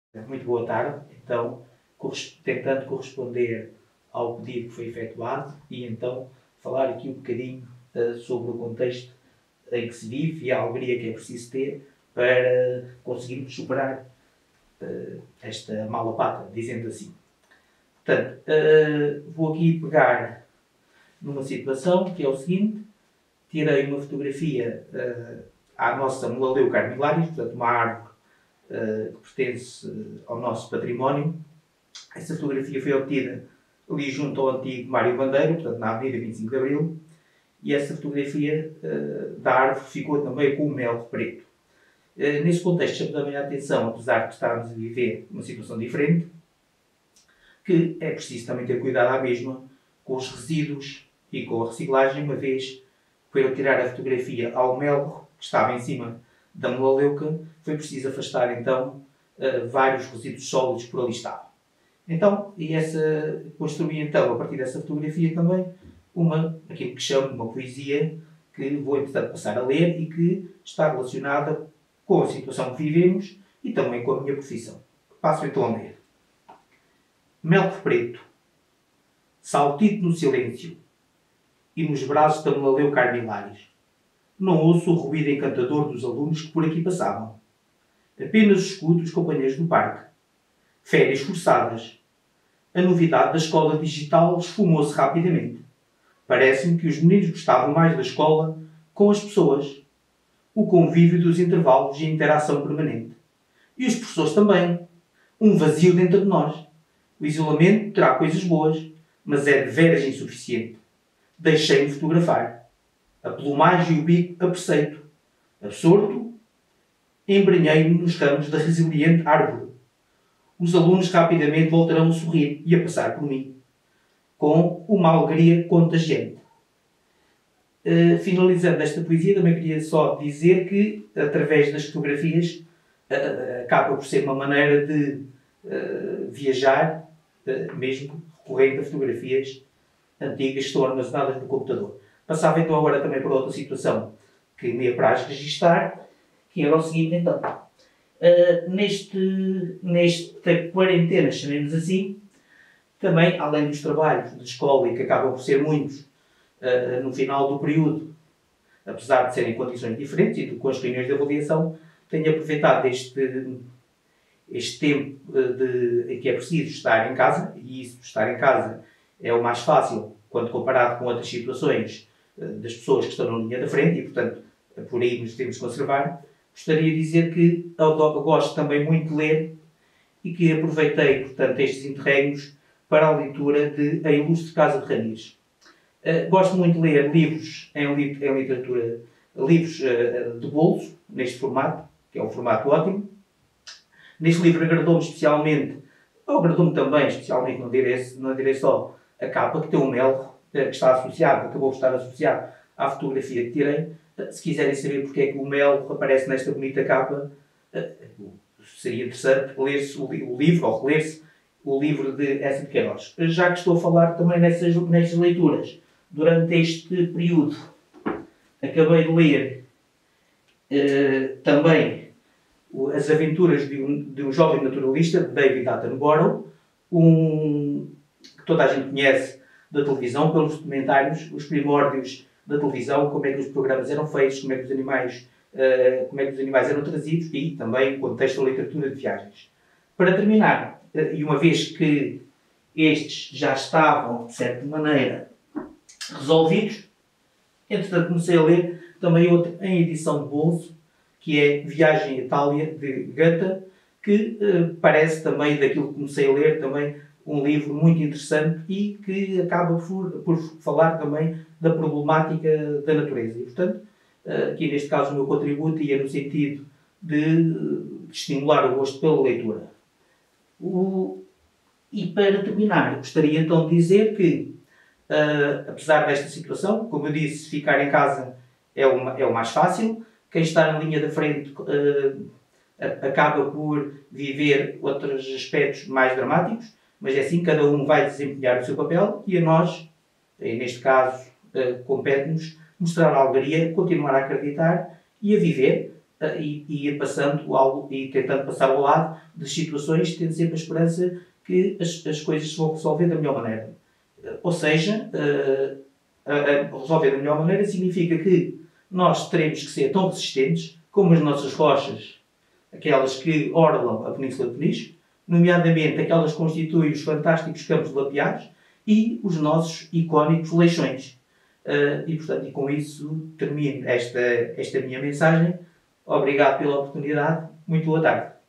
Muito boa tarde. Então, tentando corresponder ao pedido que foi efetuado e então falar aqui um bocadinho sobre o contexto em que se vive e a alegria que é preciso ter para conseguirmos superar esta mala pata, dizendo assim. Portanto, vou aqui pegar numa situação que é o seguinte: tirei uma fotografia à nossa Mulaleu Carmilários, portanto uma árvore que pertence ao nosso património. Essa fotografia foi obtida ali junto ao antigo Mário Bandeira, portanto na Avenida 25 de Abril, e essa fotografia da árvore ficou também com o mel preto. Nesse contexto, chamo também a atenção, apesar de estarmos a viver uma situação diferente, que é preciso também ter cuidado à mesma com os resíduos e com a reciclagem, uma vez que para eu tirar a fotografia ao mel que estava em cima da melaleuca, foi preciso afastar então vários resíduos sólidos que por ali estavam. Então, construí então, a partir dessa fotografia também, aquilo que chamo de uma poesia, que vou entretanto passar a ler e que está relacionada com a situação que vivemos e também com a minha profissão. Passo então a ler. Melro preto, saltito no silêncio e nos braços da Melaleu Carmilários. Não ouço o ruído encantador dos alunos que por aqui passavam. Apenas escuto os companheiros do parque. Férias forçadas. A novidade da escola digital esfumou-se rapidamente. Parece-me que os meninos gostavam mais da escola com as pessoas. O convívio dos intervalos e a interação permanente. E os professores também. Um vazio dentro de nós. O isolamento terá coisas boas, mas é de veras insuficiente. Deixei-me fotografar. A plumagem e o bico a preceito. Absorto, embrenhei-me nos ramos da resiliente árvore. Os alunos rapidamente voltarão a sorrir e a passar por mim, com uma alegria contagiante. Finalizando esta poesia, também queria só dizer que, através das fotografias, acaba por ser uma maneira de viajar, mesmo recorrendo a fotografias antigas que estão armazenadas no computador. Passava então agora também para outra situação que me apraz registar, que era o seguinte então. Nesta quarentena, chamemos assim, também, além dos trabalhos de escola, e que acabam por ser muitos no final do período, apesar de serem em condições diferentes e com as reuniões de avaliação, tenho aproveitado este tempo em que é preciso estar em casa, e isso, estar em casa, é o mais fácil quando comparado com outras situações das pessoas que estão na linha da frente e, portanto, por aí nos devemos conservar. Gostaria de dizer que eu gosto também muito de ler e que aproveitei, portanto, estes interregnos para a leitura de A Ilustre Casa de Ramires. Gosto muito de ler livros em literatura, livros de bolso, neste formato, que é um formato ótimo. Neste livro agradou-me especialmente, ou agradou-me também especialmente, não direi só, a capa, que tem um mel que está associado, acabou de estar associado à fotografia que tirei. Se quiserem saber porque é que o mel aparece nesta bonita capa, seria interessante ler-se o livro, ou reler-se o livro de Eça de Queiroz. Já que estou a falar também nestas leituras, durante este período, acabei de ler também As Aventuras de um Jovem Naturalista, de David Attenborough, que toda a gente conhece da televisão, pelos documentários, os primórdios da televisão, como é que os programas eram feitos, como é que os animais eram trazidos e também o contexto da literatura de viagens. Para terminar, e uma vez que estes já estavam, de certa maneira, resolvidos, entretanto comecei a ler também outra em edição de bolso, que é Viagem à Itália, de Goethe, que parece também, daquilo que comecei a ler, também um livro muito interessante e que acaba por falar também da problemática da natureza. E, portanto, aqui neste caso o meu contributo ia no sentido de estimular o gosto pela leitura. E para terminar, gostaria então de dizer que, apesar desta situação, como eu disse, ficar em casa é o mais fácil. Quem está na linha da frente acaba por viver outros aspectos mais dramáticos, mas é assim, cada um vai desempenhar o seu papel e a nós, neste caso, compete-nos mostrar a alegria, continuar a acreditar e a viver, e ir passando e tentando passar ao lado das situações, tendo sempre a esperança que as coisas se vão resolver da melhor maneira. Ou seja, resolver da melhor maneira significa que nós teremos que ser tão resistentes como as nossas rochas, aquelas que orlam a Península de Peniche, nomeadamente aquelas que constituem os fantásticos campos lapiares e os nossos icónicos leixões. E, portanto, e com isso termino esta minha mensagem. Obrigado pela oportunidade. Muito boa tarde.